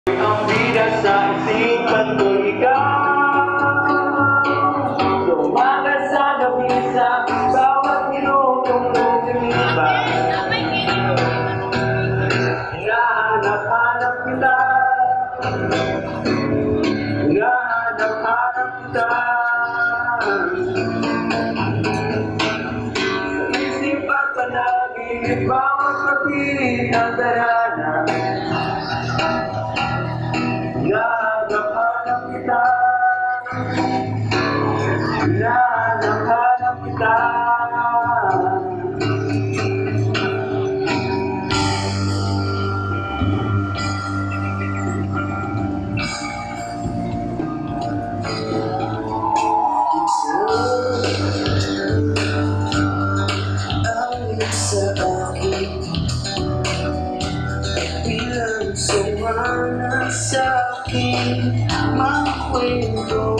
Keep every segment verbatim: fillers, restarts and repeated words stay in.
Ang bida sa isipan ko ikaw, umaga sa gabi sa bawat minutong lumipas. Hinahanap-hanap kita, hinahanap-hanap kita. Sa isip at panaginip, bawat papilit ang darana. Hinahanap-hanap kita, hinahanap-hanap kita. Sa'kin, makwento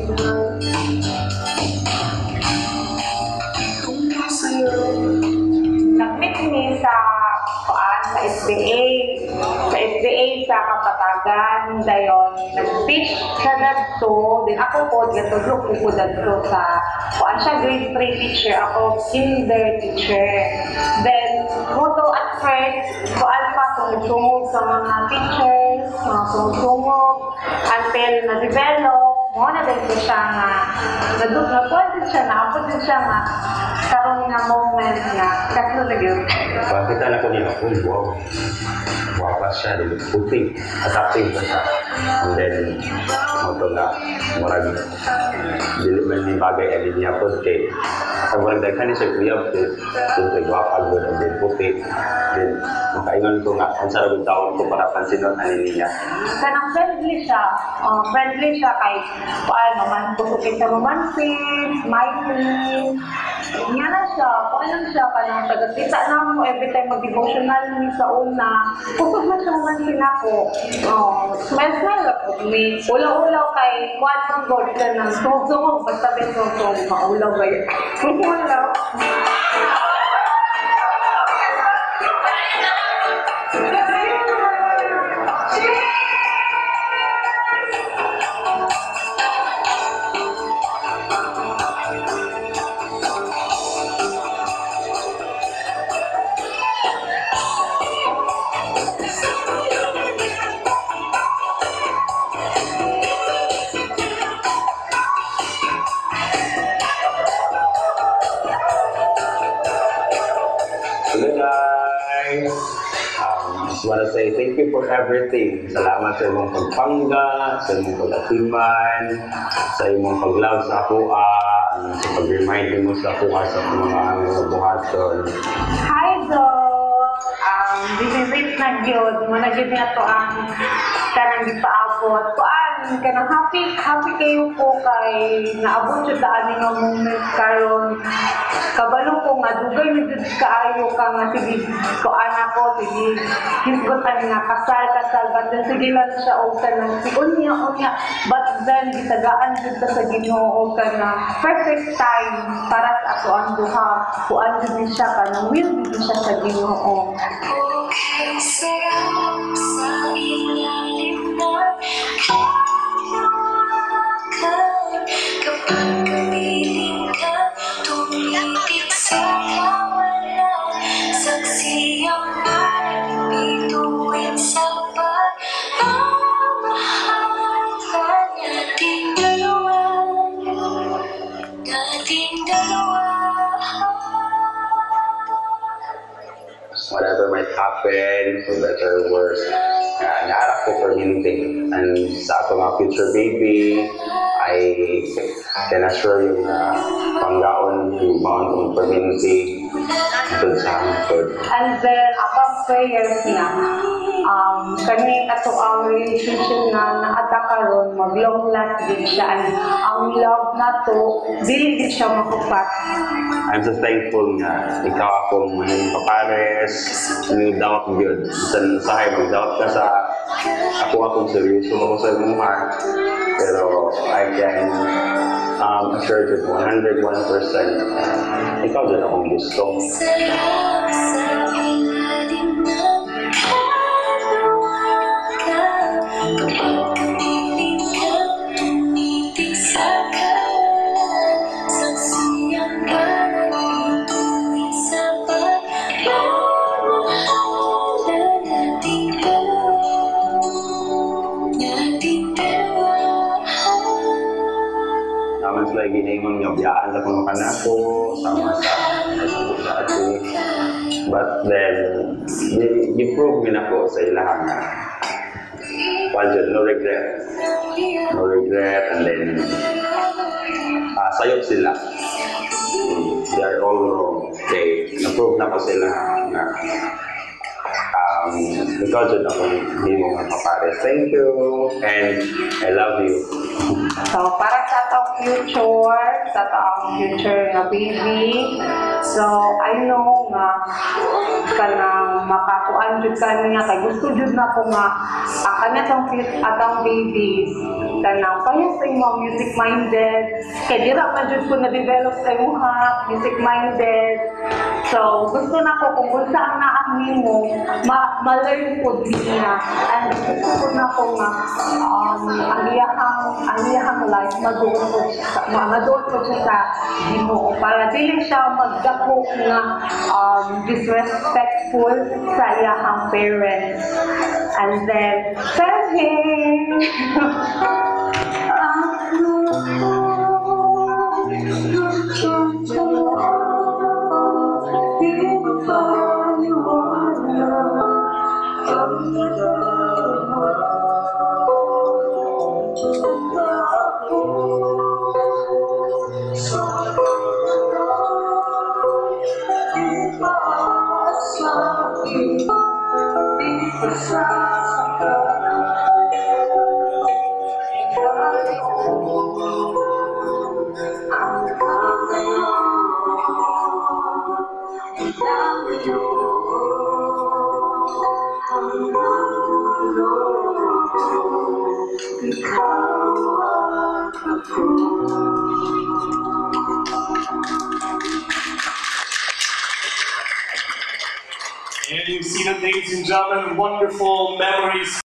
tungkol sa'yo. Nag-meet ni sa kuan sa S B A. Sa S B A sa Kapatagan, dayon nag-teach siya dito. Din ako po, dito group ko dito sa kuan siya grade three teacher. Ako kinder teacher. Then, moto at first, kuan pa sumugtungog sa mga teachers, mga sumugtungog until na-develop. Mo na din ko siya nga, nadug na po din siya, naapod din siya nga, karong nga moment nga, kasi na yun. Pakita na ko niya, uy, wow. Wapa siya, din puti, attractive pa siya. And then, moto na, murag, dili man ni bagay alin niya po, kay, sa murag daghan ni siya kuya, kung kay wapa, good, and then puti. Then, makaingon ko nga, ang sarap yung taon ko para pansinon alin niya. Kanang friendly siya, uh, friendly siya kay, paano man, kusupin sa romantic, smiling, nga na siya, paano lang siya, kanang taga-kita na mo, every time mag-devotional ni sa una, kusog na siya romantic ako. Oh, smile-smile ako, may ulaw-ulaw kay, kuwan ng God ka ng sumog-sumog, basta bin sumog-sumog, maulaw ba yun? Ulaw. I want to say thank you for everything. Salamat sa imong pagpangga, sa imong pag-atiman, sa imong pag-love sa ako, uh, sa pag-remind mo sa ako sa mga mga buhaton. Hi, Doc! Um, Binirit na yun. Muna yun na ito ang kanang ipaabot. Kuan, kanang happy, happy kayo po kay naabot yung daan nga moment karon. Kabalo ko nga, dugay na dito kaayo ka nga, sige, kuan ako, sige, hisgotan nga, kasal, kasal, but then sige lang siya, o ka na, sige, unya, unya, but then, gitagaan dito sa Ginoo ka na, perfect time para sa ako ang duha, kuan din siya ka na, will din siya sa Ginoo. Okay, sarap sa ilalim ng kalawakan, kapag kapiling ka, tumitig sa kawalan, saksi ang harap, bituin sa pagmamahalan nating dalawa, nating dalawa. Whatever might happen, for better or worse, uh, naarap ko for anything. And sa ato nga future baby, I can assure you na panggaon yung maon kong permanency dun sa hangtod. And then, above prayers na, um, kani ato ang relationship na naata karon mag-long last din siya. And ang love na to, dili din siya makupat. I'm so thankful nga ikaw akong mahiling papares, nag-doubt yun. Sa sahay, mag-doubt ka sa ako akong seryoso ako sa imong heart. Pero I can um, assure you one hundred one percent ikaw din akong gusto. Sarap sa ilalim ng kalawakan, lagi giningon nga biyaan na kuno kanako sama sa sa ati. But then gi-prove min ako sa ilahan nga well, no regret. No regret and then uh, sayop sila. They are all wrong. Okay, na-prove na ko sila na um, ikaw dyan ako hindi mo nga kapares. Thank you and I love you. So, para sa atong future, sa atong future nga baby, so, I know nga, kanang makakuan jud kaniya kay gusto jud na ko nga uh, kanya tong atong babies kanang payo sa imo music minded kay dira man jud ko na develop sa imo ha music minded. So gusto na ko kung unsa ang naang nimo ma ma-learn ko niya and gusto ko na ko nga um, ang iyahang ang iyahang life maduot ko sa maduot ko siya sa Ginoo para dili siya magdako nga um, disrespectful sa iyahang parents. And then tell him And you've seen it, ladies and gentlemen, wonderful memories.